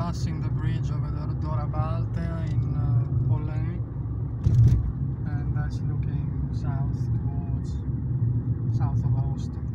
passing the bridge over the Dorabalte in Pollei, and that's looking south towards south of Austin.